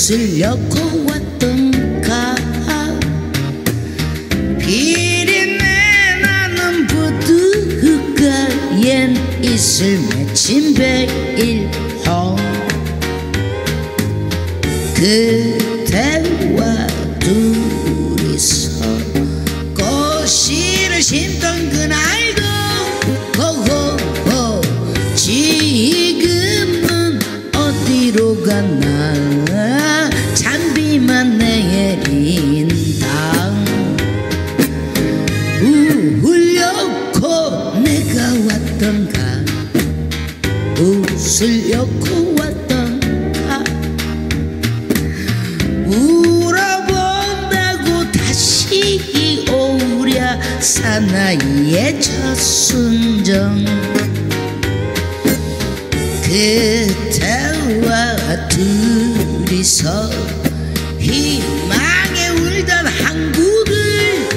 옷을 엮고 왔던가. 비린내 나는 부두가엔 이슬 맺힌 베일홍. 그대와 둘이서 꽃씨를 심던 그날도 호호호. 지금은 어디로 갔나. 잔비만 내린다. 울려고 내가 왔던가. 옷을 엮고 왔던가. 울어본다고 다시 오랴. 사나이의 첫 순정. 그대와 둘이서 희망에 울던 항구를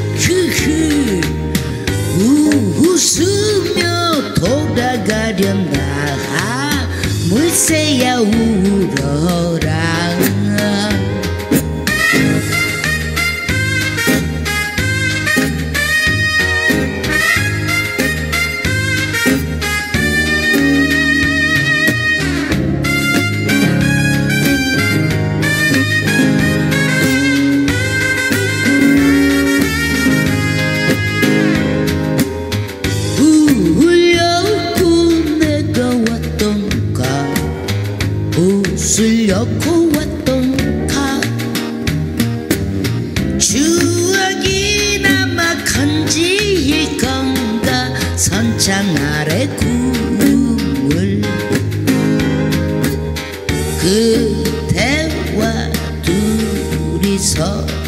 웃으며 돌아가련다. 물새야 울어라. 옷을 엮고 왔던가. 추억이 남아 건지일 건가. 선창 아래 꿈을. 그대와 둘이서